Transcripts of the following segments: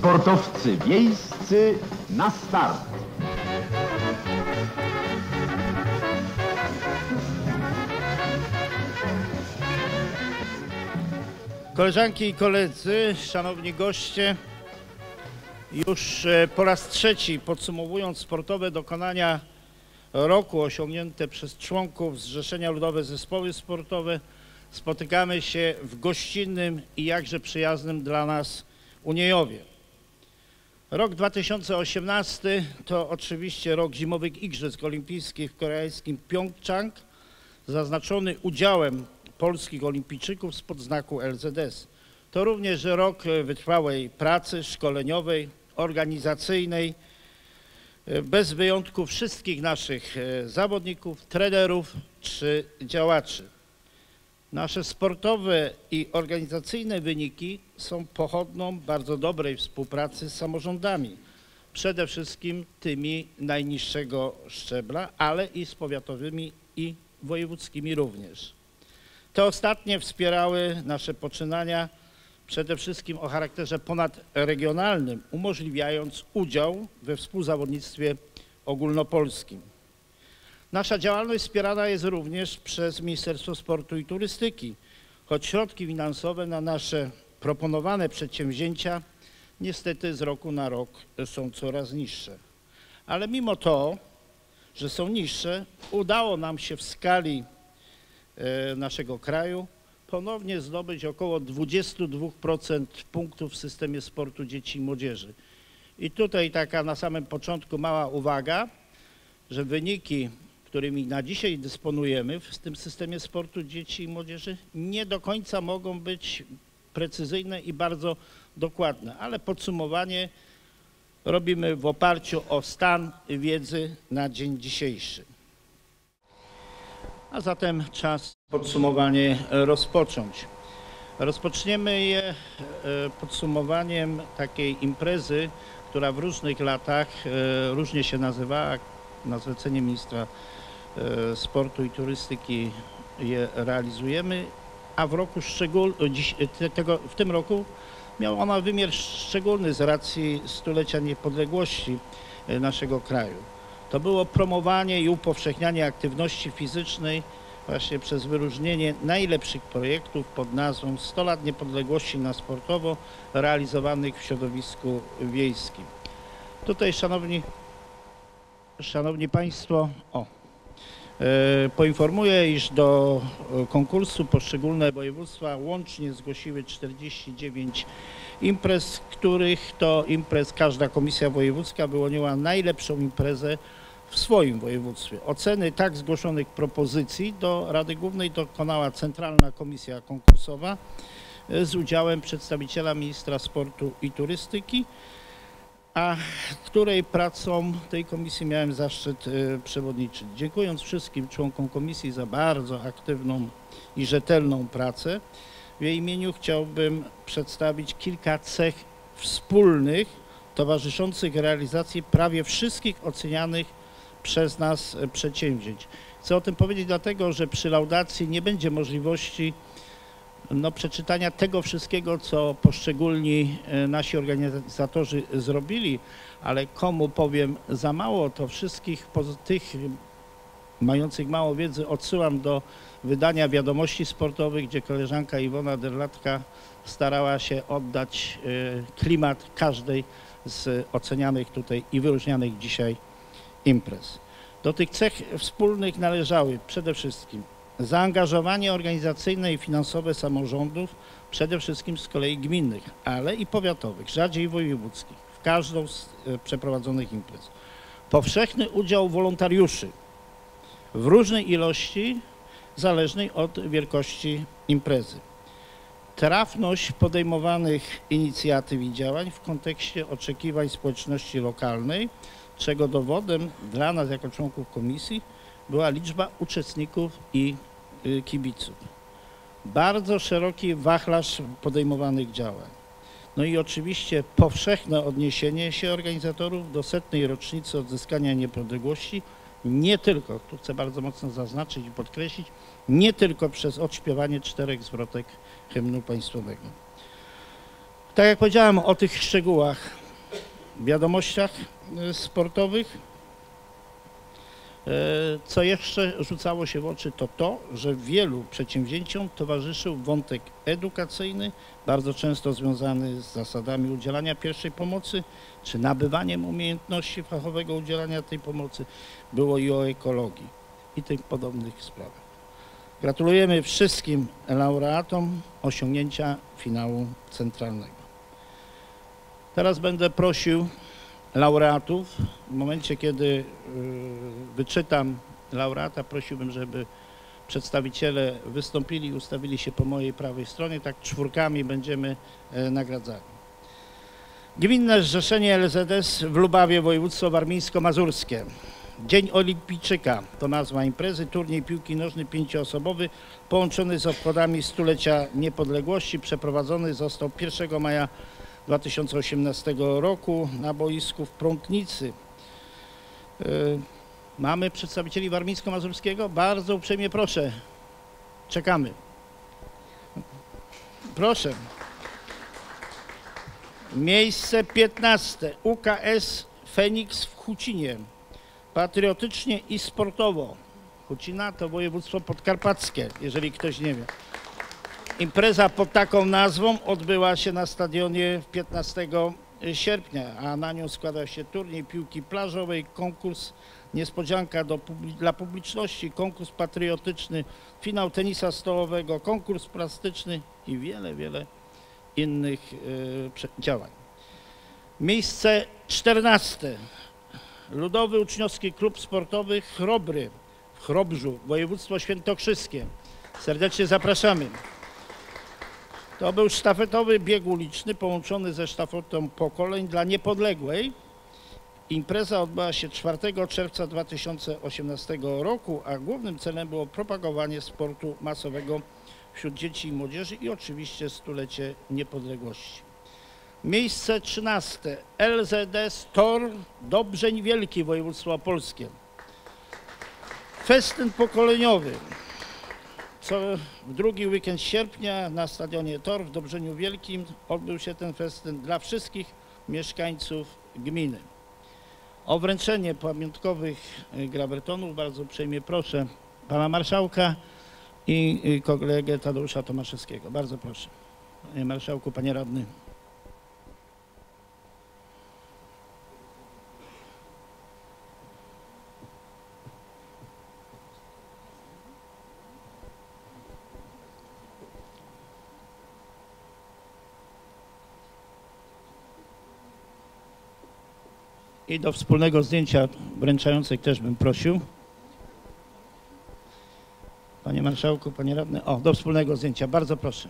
Sportowcy wiejscy na start. Koleżanki i koledzy, szanowni goście, już po raz trzeci podsumowując sportowe dokonania roku osiągnięte przez członków Zrzeszenia Ludowe Zespoły Sportowe, spotykamy się w gościnnym i jakże przyjaznym dla nas Uniejowie. Rok 2018 to oczywiście rok zimowych Igrzysk Olimpijskich w koreańskim Pjongczang, zaznaczony udziałem polskich olimpijczyków spod znaku LZS. To również rok wytrwałej pracy szkoleniowej, organizacyjnej, bez wyjątku wszystkich naszych zawodników, trenerów czy działaczy. Nasze sportowe i organizacyjne wyniki są pochodną bardzo dobrej współpracy z samorządami, przede wszystkim tymi najniższego szczebla, ale i z powiatowymi i wojewódzkimi również. Te ostatnie wspierały nasze poczynania przede wszystkim o charakterze ponadregionalnym, umożliwiając udział we współzawodnictwie ogólnopolskim. Nasza działalność wspierana jest również przez Ministerstwo Sportu i Turystyki, choć środki finansowe na nasze proponowane przedsięwzięcia niestety z roku na rok są coraz niższe. Ale mimo to, że są niższe, udało nam się w skali naszego kraju ponownie zdobyć około 22% punktów w systemie sportu dzieci i młodzieży. I tutaj taka na samym początku mała uwaga, że wyniki, którymi na dzisiaj dysponujemy w tym systemie sportu dzieci i młodzieży, nie do końca mogą być precyzyjne i bardzo dokładne, ale podsumowanie robimy w oparciu o stan wiedzy na dzień dzisiejszy. A zatem czas podsumowanie rozpocząć. Rozpoczniemy je podsumowaniem takiej imprezy, która w różnych latach różnie się nazywała. Na zlecenie ministra sportu i turystyki je realizujemy, a w tym roku miała ona wymiar szczególny z racji stulecia niepodległości naszego kraju. To było promowanie i upowszechnianie aktywności fizycznej właśnie przez wyróżnienie najlepszych projektów pod nazwą 100 lat niepodległości na sportowo realizowanych w środowisku wiejskim. Tutaj, Szanowni Państwo, poinformuję, iż do konkursu poszczególne województwa łącznie zgłosiły 49 imprez, których to imprez każda komisja wojewódzka wyłoniła najlepszą imprezę w swoim województwie. Oceny tak zgłoszonych propozycji do Rady Głównej dokonała Centralna Komisja Konkursowa z udziałem przedstawiciela ministra sportu i turystyki, a której pracą tej komisji miałem zaszczyt przewodniczyć. Dziękując wszystkim członkom komisji za bardzo aktywną i rzetelną pracę, w jej imieniu chciałbym przedstawić kilka cech wspólnych towarzyszących realizacji prawie wszystkich ocenianych przez nas przedsięwzięć. Chcę o tym powiedzieć dlatego, że przy laudacji nie będzie możliwości przeczytania tego wszystkiego, co poszczególni nasi organizatorzy zrobili, ale komu powiem za mało, to wszystkich tych mających mało wiedzy odsyłam do wydania Wiadomości Sportowych, gdzie koleżanka Iwona Derlatka starała się oddać klimat każdej z ocenianych tutaj i wyróżnianych dzisiaj imprez. Do tych cech wspólnych należały przede wszystkim zaangażowanie organizacyjne i finansowe samorządów, przede wszystkim z kolei gminnych, ale i powiatowych, rzadziej wojewódzkich, w każdą z przeprowadzonych imprez. Powszechny udział wolontariuszy w różnej ilości, zależnej od wielkości imprezy. Trafność podejmowanych inicjatyw i działań w kontekście oczekiwań społeczności lokalnej, czego dowodem dla nas jako członków komisji była liczba uczestników i kibiców. Bardzo szeroki wachlarz podejmowanych działań. No i oczywiście powszechne odniesienie się organizatorów do 100. rocznicy odzyskania niepodległości, nie tylko, tu chcę bardzo mocno zaznaczyć i podkreślić, nie tylko przez odśpiewanie 4 zwrotek hymnu państwowego. Tak jak powiedziałem o tych szczegółach, wiadomościach sportowych, co jeszcze rzucało się w oczy, to, że wielu przedsięwzięciom towarzyszył wątek edukacyjny, bardzo często związany z zasadami udzielania pierwszej pomocy, czy nabywaniem umiejętności fachowego udzielania tej pomocy. Było i o ekologii i tych podobnych sprawach. Gratulujemy wszystkim laureatom osiągnięcia finału centralnego. Teraz będę prosił laureatów. W momencie, kiedy wyczytam laureata, prosiłbym, żeby przedstawiciele wystąpili i ustawili się po mojej prawej stronie. Tak czwórkami będziemy nagradzali. Gminne Zrzeszenie LZS w Lubawie, województwo warmińsko-mazurskie. Dzień Olimpijczyka to nazwa imprezy. Turniej piłki nożnej 5-osobowy połączony z obchodami stulecia niepodległości. Przeprowadzony został 1 maja 2018 roku na boisku w Prątnicy. Mamy przedstawicieli warmińsko-mazurskiego? Bardzo uprzejmie proszę. Czekamy. Proszę. Miejsce 15. UKS Feniks w Hucinie. Patriotycznie i sportowo. Hucina to województwo podkarpackie, jeżeli ktoś nie wie. Impreza pod taką nazwą odbyła się na stadionie 15 sierpnia, a na nią składał się turniej piłki plażowej, konkurs niespodzianka dla publiczności, konkurs patriotyczny, finał tenisa stołowego, konkurs plastyczny i wiele innych działań. Miejsce 14. Ludowy Uczniowski Klub Sportowy Chrobry w Chrobrzu, województwo świętokrzyskie. Serdecznie zapraszamy. To był sztafetowy bieg uliczny połączony ze sztafetą pokoleń dla niepodległej. Impreza odbyła się 4 czerwca 2018 roku, a głównym celem było propagowanie sportu masowego wśród dzieci i młodzieży i oczywiście stulecie niepodległości. Miejsce 13. LZS TOR Dobrzeń Wielki, województwo opolskie. Festyn pokoleniowy. Co w drugi weekend sierpnia na stadionie TOR w Dobrzeniu Wielkim odbył się ten festyn dla wszystkich mieszkańców gminy. O wręczenie pamiątkowych grawertonów bardzo uprzejmie proszę pana marszałka i kolegę Tadeusza Tomaszewskiego. Bardzo proszę. Panie marszałku, panie radny. I do wspólnego zdjęcia wręczających też bym prosił. Panie marszałku, panie radny. O, do wspólnego zdjęcia. Bardzo proszę.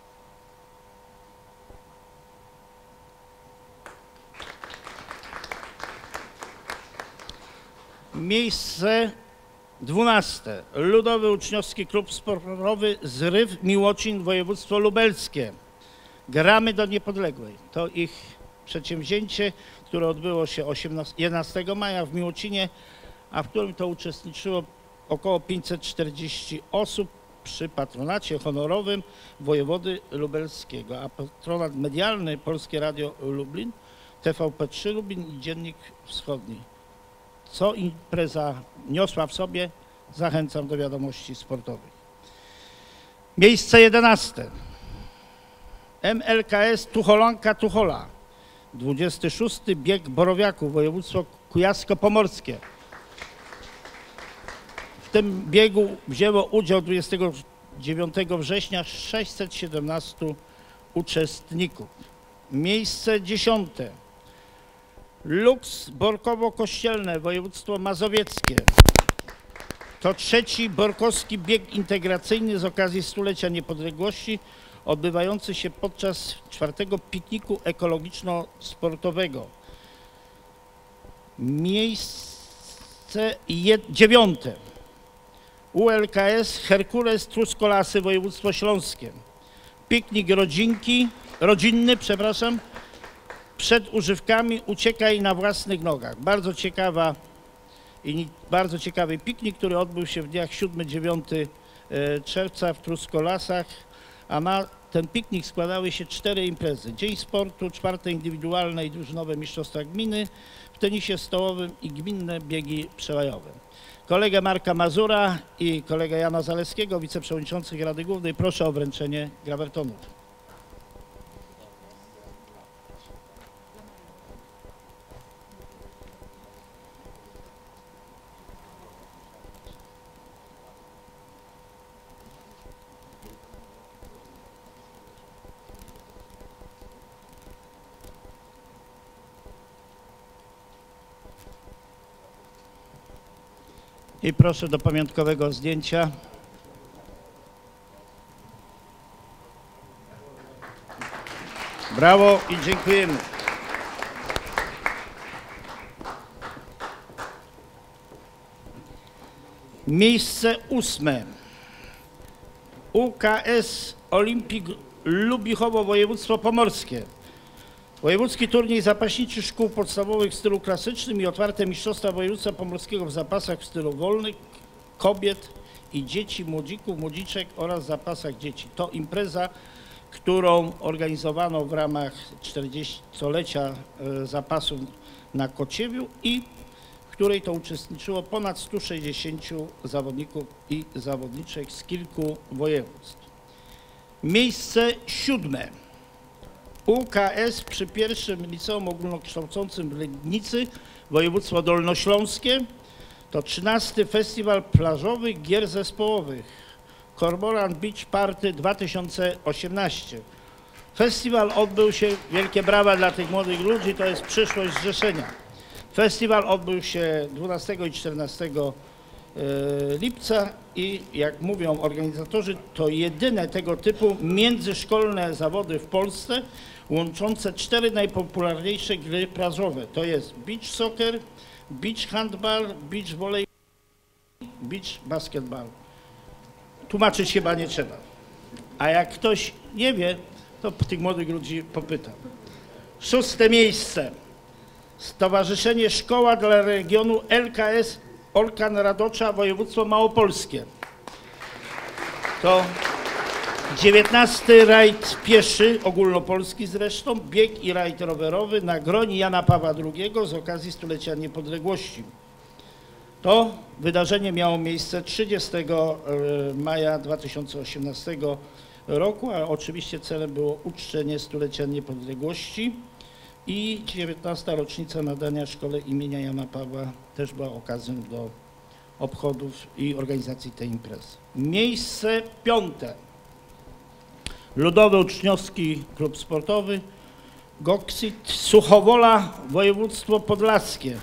Miejsce 12. Ludowy Uczniowski Klub Sportowy Zryw Miłocin, województwo lubelskie. Gramy do niepodległej. To ich przedsięwzięcie, które odbyło się 11 maja w Miłocinie, a w którym to uczestniczyło około 540 osób przy patronacie honorowym wojewody lubelskiego, a patronat medialny Polskie Radio Lublin, TVP3 Lublin i Dziennik Wschodni. Co impreza niosła w sobie, zachęcam do wiadomości sportowych. Miejsce 11. MLKS Tucholanka-Tuchola. 26. bieg Borowiaków, województwo kujawsko-pomorskie. W tym biegu wzięło udział 29 września 617 uczestników. Miejsce 10. Lux Borkowo-Kościelne, województwo mazowieckie. To 3. Borkowski bieg integracyjny z okazji stulecia niepodległości, odbywający się podczas 4. pikniku ekologiczno-sportowego. Miejsce 9. ULKS Herkules Truskolasy, województwo śląskie. Piknik rodzinny, przed używkami uciekaj na własnych nogach. Bardzo ciekawy piknik, który odbył się w dniach 7-9 czerwca w Truskolasach, a na ten piknik składały się 4 imprezy. Dzień sportu, 4. indywidualne i drużynowe mistrzostwa gminy, w tenisie stołowym i gminne biegi przełajowe. Kolegę Marka Mazura i kolegę Jana Zaleskiego, wiceprzewodniczących Rady Głównej, proszę o wręczenie grawertonów. I proszę do pamiątkowego zdjęcia. Brawo i dziękujemy. Miejsce 8. UKS Olimpik Lubichowo, województwo pomorskie. Wojewódzki turniej zapaśniczy szkół podstawowych w stylu klasycznym i otwarte mistrzostwa województwa pomorskiego w zapasach w stylu wolnym, kobiet i dzieci, młodzików, młodziczek oraz zapasach dzieci. To impreza, którą organizowano w ramach 40-lecia zapasów na Kociewiu i w której to uczestniczyło ponad 160 zawodników i zawodniczek z kilku województw. Miejsce 7. UKS przy I Liceum Ogólnokształcącym w Legnicy, województwo dolnośląskie. To 13. Festiwal Plażowych Gier Zespołowych Cormorant Beach Party 2018. Festiwal odbył się, wielkie brawa dla tych młodych ludzi, to jest przyszłość zrzeszenia. Festiwal odbył się 12 i 14 lipca i jak mówią organizatorzy, to jedyne tego typu międzyszkolne zawody w Polsce łączące 4 najpopularniejsze gry plażowe. To jest beach soccer, beach handball, beach volley, beach basketball. Tłumaczyć chyba nie trzeba. A jak ktoś nie wie, to tych młodych ludzi popytam. 6. miejsce. Stowarzyszenie Szkoła dla Regionu LKS Olkan Radocza, województwo małopolskie. To 19. rajd pieszy, ogólnopolski zresztą, bieg i rajd rowerowy na groni Jana Pawła II z okazji stulecia niepodległości. To wydarzenie miało miejsce 30 maja 2018 roku, a oczywiście celem było uczczenie stulecia niepodległości i 19. rocznica nadania szkole imienia Jana Pawła też była okazją do obchodów i organizacji tej imprezy. Miejsce 5. Ludowy Uczniowski Klub Sportowy Goksit Suchowola, województwo podlaskie.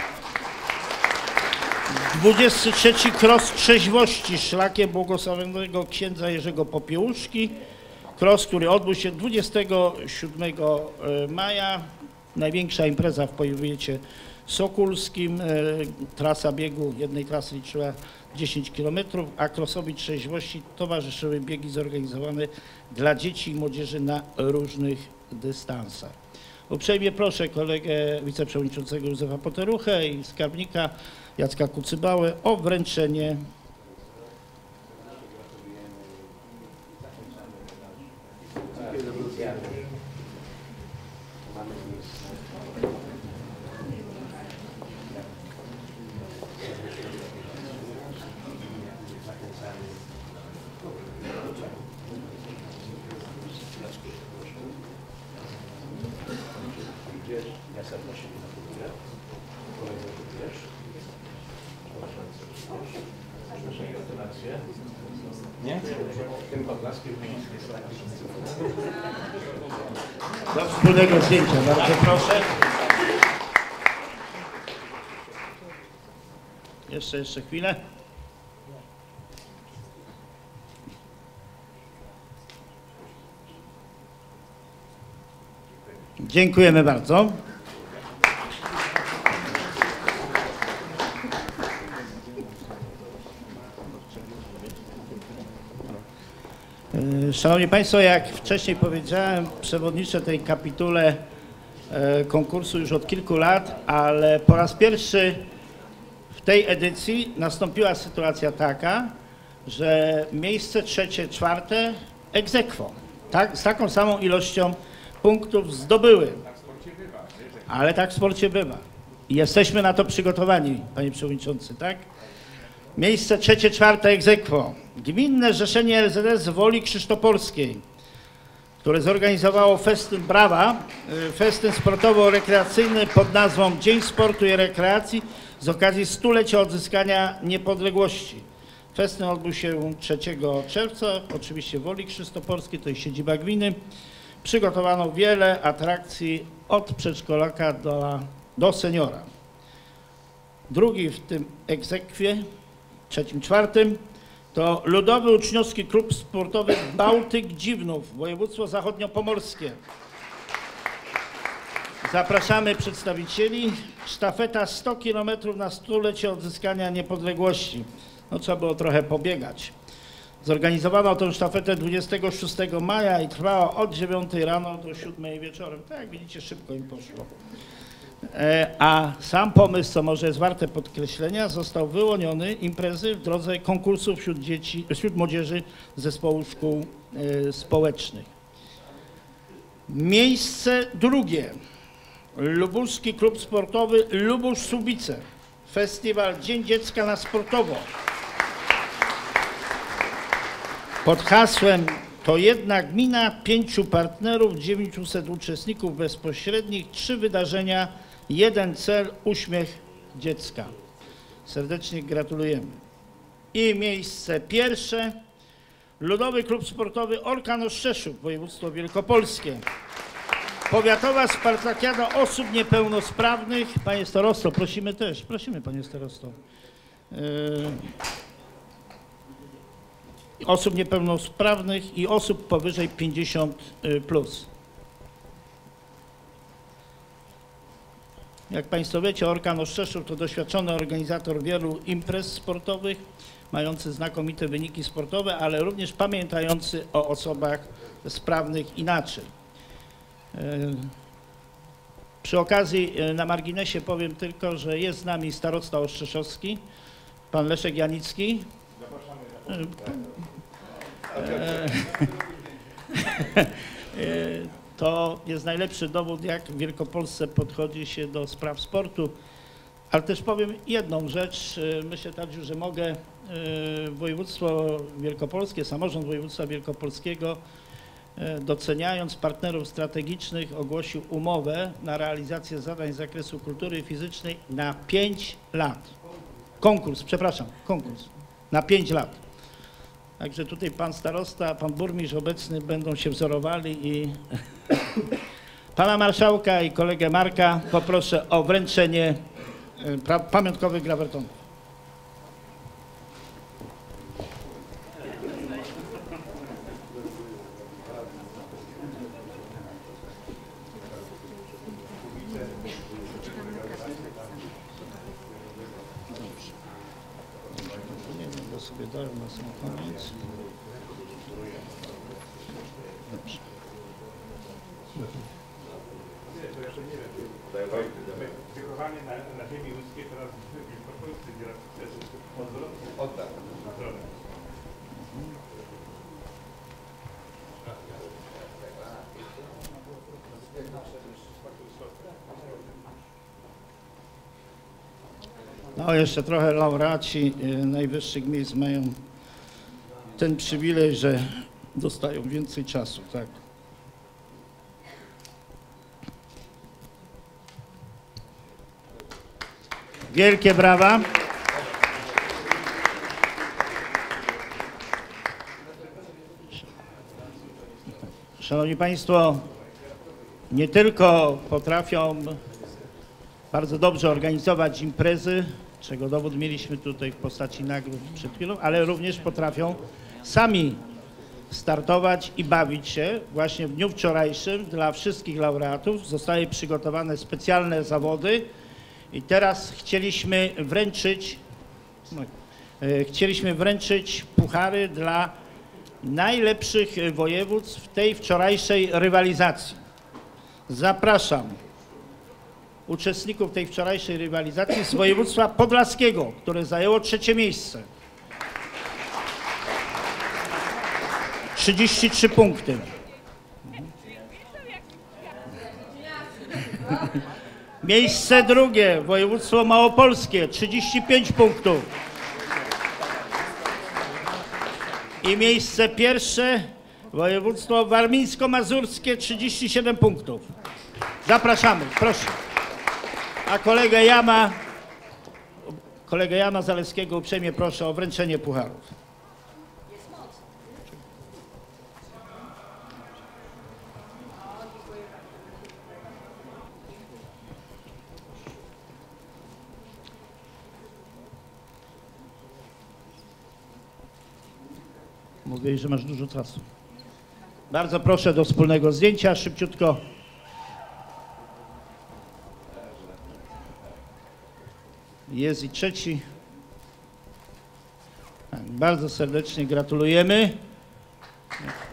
23. Cross Trzeźwości szlakiem błogosławionego księdza Jerzego Popiełuszki. Cross, który odbył się 27 maja. Największa impreza w powiecie sokólskim. Trasa biegu jednej trasy liczyła 10 km, a crossowi trzeźwości towarzyszyły biegi zorganizowane dla dzieci i młodzieży na różnych dystansach. Uprzejmie proszę kolegę wiceprzewodniczącego Józefa Poteruchę i skarbnika Jacka Kucybałę o wręczenie Ja serdecznie gratuluję. Kolegę również. Proszę gratulacje. Nie? Tym podlaskiem do wspólnego zdjęcia. Bardzo proszę. Jeszcze chwilę. Dziękujemy bardzo. Szanowni Państwo, jak wcześniej powiedziałem, przewodniczę tej kapitule konkursu już od kilku lat, ale po raz pierwszy w tej edycji nastąpiła sytuacja taka, że miejsce trzecie, czwarte ex aequo, tak, z taką samą ilością punktów zdobyły. Ale tak w sporcie bywa. I jesteśmy na to przygotowani, panie przewodniczący, tak? Miejsce trzecie, czwarte ex aequo. Gminne Zrzeszenie LZS Woli Krzyżtopolskiej, które zorganizowało festyn Brawa, festyn sportowo-rekreacyjny pod nazwą Dzień Sportu i Rekreacji z okazji stulecia odzyskania niepodległości. Festyn odbył się 3 czerwca, oczywiście w Woli Krzyżtopolskiej, to jest siedziba gminy. Przygotowano wiele atrakcji od przedszkolaka do seniora. Drugi w tym ex aequie, trzecim, czwartym, to Ludowy Uczniowski Klub Sportowy Bałtyk Dziwnów, województwo zachodniopomorskie. Zapraszamy przedstawicieli. Sztafeta 100 km na stulecie odzyskania niepodległości. No, trzeba było trochę pobiegać. Zorganizowano tę sztafetę 26 maja i trwała od 9 rano do 7 wieczorem. Tak jak widzicie, szybko im poszło. A sam pomysł, co może jest warte podkreślenia, został wyłoniony imprezy w drodze konkursów wśród młodzieży zespołu szkół społecznych. Miejsce drugie. Lubuski Klub Sportowy Lubusz-Słubice. Festiwal Dzień Dziecka na Sportowo. Pod hasłem To jedna gmina, 5 partnerów, 900 uczestników bezpośrednich, 3 wydarzenia, 1 cel, uśmiech dziecka. Serdecznie gratulujemy. I miejsce pierwsze. Ludowy Klub Sportowy Orkan Oszczeszów, województwo wielkopolskie. Powiatowa Spartakiada osób niepełnosprawnych. Panie starosto, prosimy też. Prosimy, panie starosto. Osób niepełnosprawnych i osób powyżej 50+. Jak państwo wiecie, Orkan Oszczeszów to doświadczony organizator wielu imprez sportowych, mający znakomite wyniki sportowe, ale również pamiętający o osobach sprawnych inaczej. Przy okazji na marginesie powiem tylko, że jest z nami starosta oszczeszowski, pan Leszek Janicki. To jest najlepszy dowód, jak w Wielkopolsce podchodzi się do spraw sportu. Ale też powiem jedną rzecz, myślę tak, że mogę, województwo wielkopolskie, samorząd województwa wielkopolskiego, doceniając partnerów strategicznych, ogłosił umowę na realizację zadań z zakresu kultury fizycznej na 5 lat. Konkurs na 5 lat. Także tutaj pan starosta, pan burmistrz obecny będą się wzorowali i pana marszałka i kolegę Marka poproszę o wręczenie pamiątkowych grawertonów. Sobie dają na sam koniec. Dobrze. Wychowanie na ziemi łódzkiej teraz w Wielkopolsce odda. No jeszcze trochę laureaci najwyższych miejsc mają ten przywilej, że dostają więcej czasu, tak. Wielkie brawa. Szanowni Państwo, nie tylko potrafią bardzo dobrze organizować imprezy, czego dowód mieliśmy tutaj w postaci nagród przed chwilą, ale również potrafią sami startować i bawić się. Właśnie w dniu wczorajszym dla wszystkich laureatów zostały przygotowane specjalne zawody i teraz chcieliśmy wręczyć puchary dla najlepszych województw w tej wczorajszej rywalizacji. Zapraszam uczestników tej wczorajszej rywalizacji z województwa podlaskiego, które zajęło 3. miejsce. 33 punkty. Miejsce drugie, województwo małopolskie, 35 punktów. I miejsce pierwsze, województwo warmińsko-mazurskie, 37 punktów. Zapraszamy, proszę. A kolegę Jana Zalewskiego uprzejmie proszę o wręczenie pucharów. Mówiłeś, że masz dużo czasu. Bardzo proszę do wspólnego zdjęcia, szybciutko. Jest i trzeci. Tak, bardzo serdecznie gratulujemy.